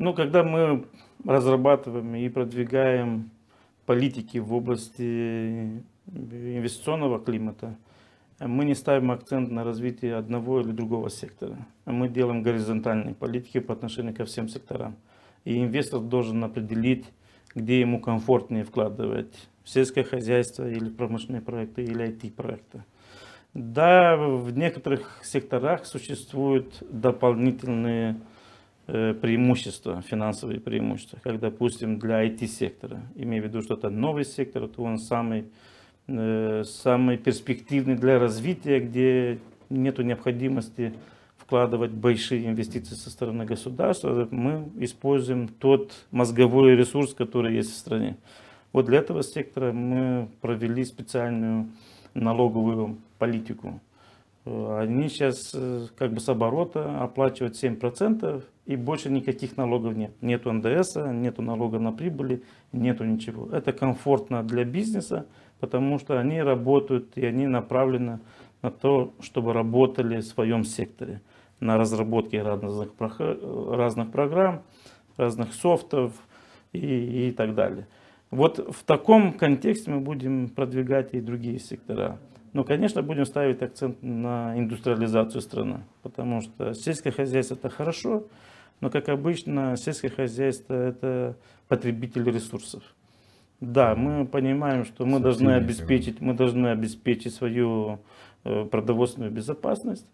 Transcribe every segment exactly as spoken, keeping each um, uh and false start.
Ну, когда мы разрабатываем и продвигаем политики в области инвестиционного климата, мы не ставим акцент на развитие одного или другого сектора. Мы делаем горизонтальные политики по отношению ко всем секторам. И инвестор должен определить, где ему комфортнее вкладывать в сельское хозяйство или промышленные проекты, или ай ти-проекты. Да, в некоторых секторах существуют дополнительные э, преимущества, финансовые преимущества, как, допустим, для ай ти-сектора. Имею в виду, что это новый сектор, то он самый, э, самый перспективный для развития, где нет необходимости вкладывать большие инвестиции со стороны государства. Мы используем тот мозговой ресурс, который есть в стране. Вот для этого сектора мы провели специальную налоговую политику. Они сейчас как бы с оборота оплачивают семь процентов и больше никаких налогов нет. Нету эн дэ эса, нету налога на прибыли, нету ничего. Это комфортно для бизнеса, потому что они работают и они направлены на то, чтобы работали в своем секторе. На разработке разных, разных программ, разных софтов и, и так далее. Вот в таком контексте мы будем продвигать и другие сектора. Но, конечно, будем ставить акцент на индустриализацию страны, потому что сельское хозяйство это хорошо, но, как обычно, сельское хозяйство это потребитель ресурсов. Да, мы понимаем, что мы должны обеспечить, мы должны обеспечить свою продовольственную безопасность,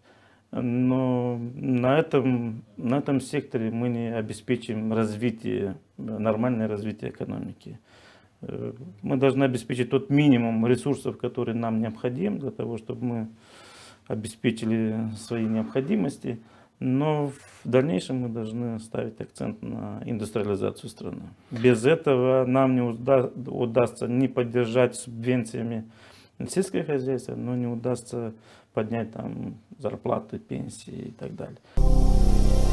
но на этом, на этом секторе мы не обеспечим развитие, нормальное развитие экономики. Мы должны обеспечить тот минимум ресурсов, который нам необходим для того, чтобы мы обеспечили свои необходимости. Но в дальнейшем мы должны ставить акцент на индустриализацию страны. Без этого нам не уда удастся не поддержать субвенциями сельское хозяйство, но не удастся поднять там зарплаты, пенсии и так далее.